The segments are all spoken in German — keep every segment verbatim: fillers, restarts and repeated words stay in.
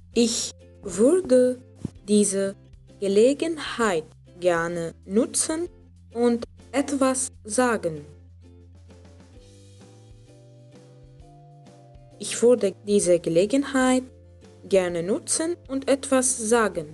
Ich würde diese Gelegenheit gerne nutzen und etwas sagen. Ich würde diese Gelegenheit gerne nutzen und etwas sagen.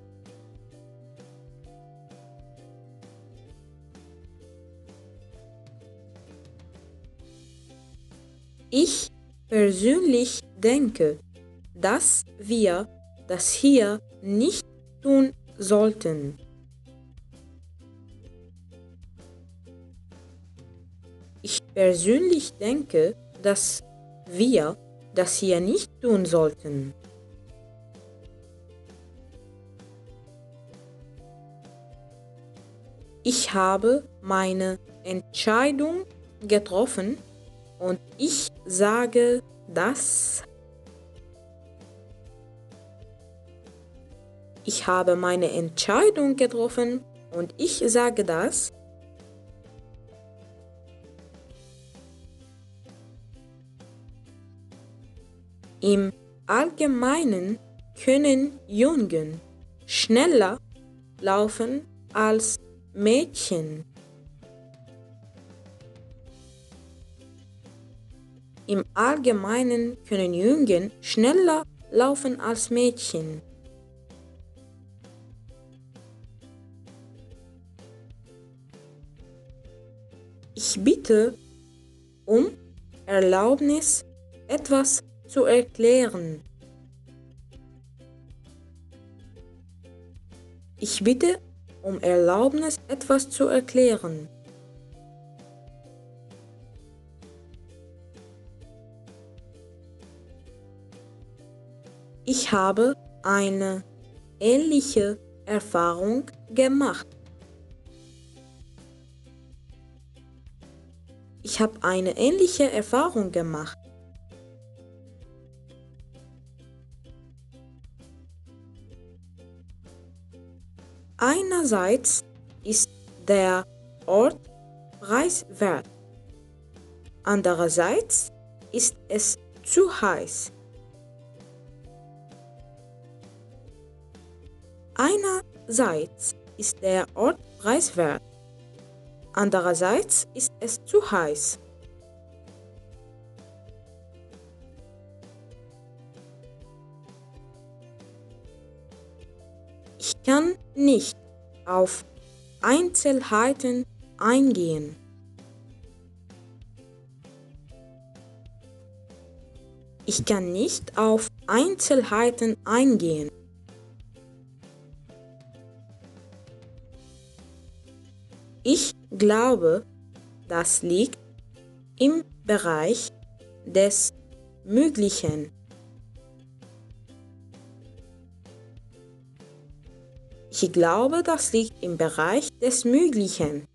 Ich persönlich denke, dass wir das hier nicht tun sollten. Ich persönlich denke, dass wir das hier nicht tun sollten. Ich habe meine Entscheidung getroffen und ich sage das. Ich habe meine Entscheidung getroffen und ich sage das. Im Allgemeinen können Jungen schneller laufen als Mädchen. Im Allgemeinen können Jungen schneller laufen als Mädchen. Ich bitte um Erlaubnis, etwas zu erklären. Ich bitte um Erlaubnis, etwas zu erklären. Ich habe eine ähnliche Erfahrung gemacht. Ich habe eine ähnliche Erfahrung gemacht. Einerseits ist der Ort preiswert. Andererseits ist es zu heiß. Einerseits ist der Ort preiswert. Andererseits ist es zu heiß. Ich kann nicht auf Einzelheiten eingehen. Ich kann nicht auf Einzelheiten eingehen. Ich glaube, das liegt im Bereich des Möglichen. Ich glaube, das liegt im Bereich des Möglichen.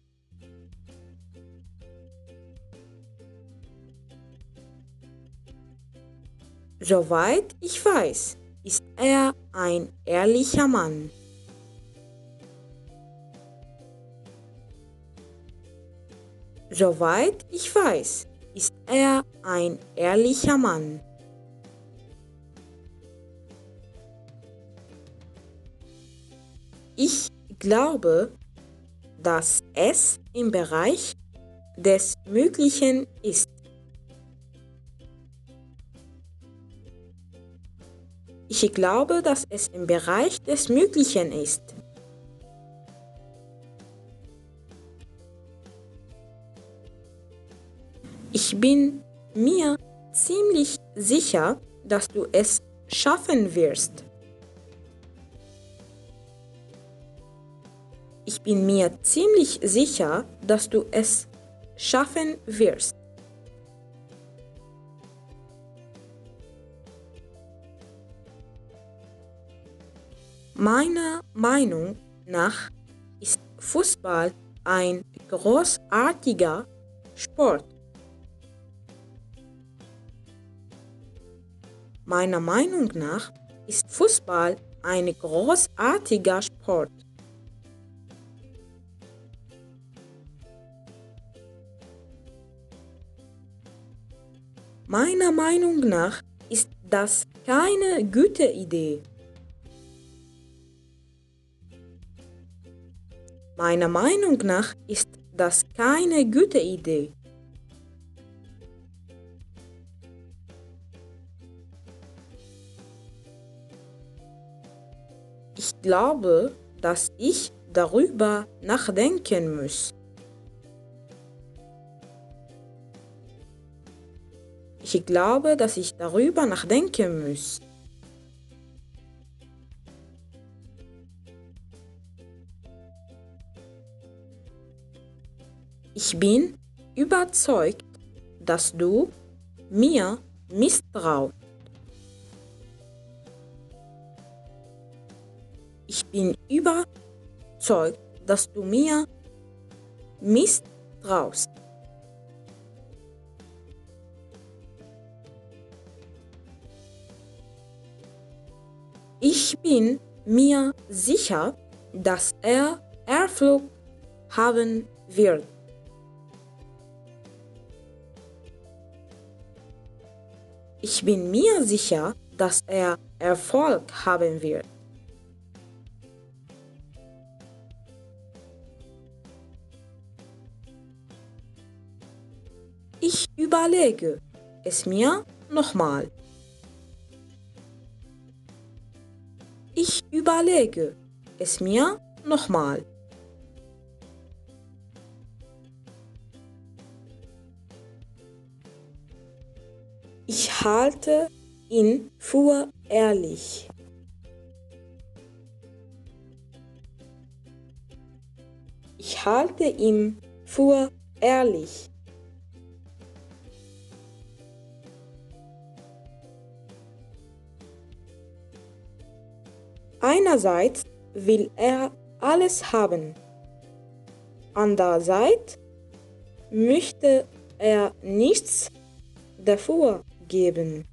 Soweit ich weiß, ist er ein ehrlicher Mann. Soweit ich weiß, ist er ein ehrlicher Mann. Ich glaube, dass es im Bereich des Möglichen ist. Ich glaube, dass es im Bereich des Möglichen ist. Ich bin mir ziemlich sicher, dass du es schaffen wirst. Ich bin mir ziemlich sicher, dass du es schaffen wirst. Meiner Meinung nach ist Fußball ein großartiger Sport. Meiner Meinung nach ist Fußball ein großartiger Sport. Meiner Meinung nach ist das keine gute Idee. Meiner Meinung nach ist das keine gute Idee. Ich glaube, dass ich darüber nachdenken muss. Ich glaube, dass ich darüber nachdenken muss. Ich bin überzeugt, dass du mir misstraust. Ich bin überzeugt, dass du mir misstraust. Ich bin mir sicher, dass er Erfolg haben wird. Ich bin mir sicher, dass er Erfolg haben wird. Ich überlege es mir nochmal. Ich überlege es mir nochmal. Ich halte ihn für ehrlich. Ich halte ihn für ehrlich. Einerseits will er alles haben. Andererseits möchte er nichts dafür geben.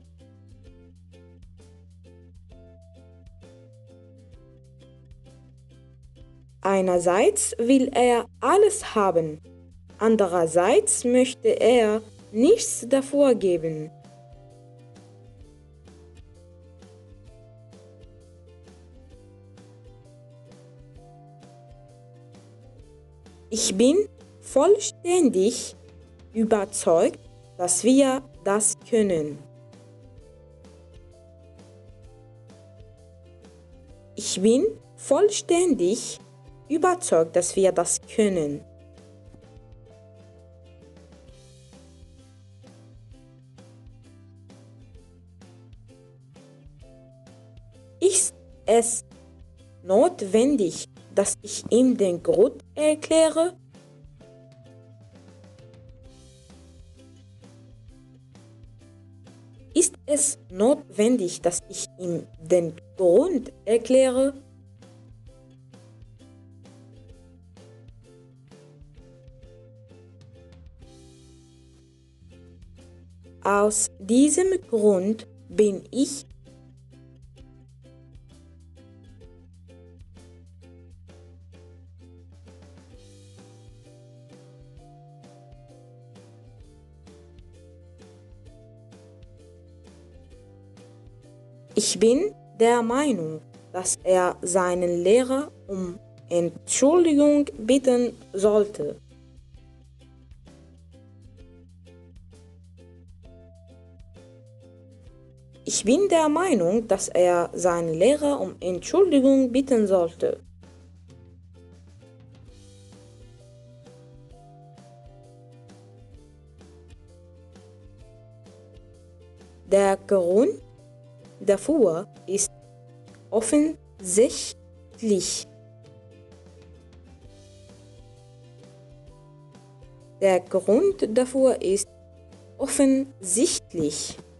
Einerseits will er alles haben. Andererseits möchte er nichts dafür geben. Ich bin vollständig überzeugt, dass wir das können. Ich bin vollständig überzeugt, dass wir das können. Ist es notwendig, dass ich ihm den Grund erkläre? Ist es notwendig, dass ich ihm den Grund erkläre? Aus diesem Grund bin ich Ich bin der Meinung, dass er seinen Lehrer um Entschuldigung bitten sollte. Ich bin der Meinung, dass er seinen Lehrer um Entschuldigung bitten sollte. Der Grund dafür ist offensichtlich. Der Grund dafür ist offensichtlich.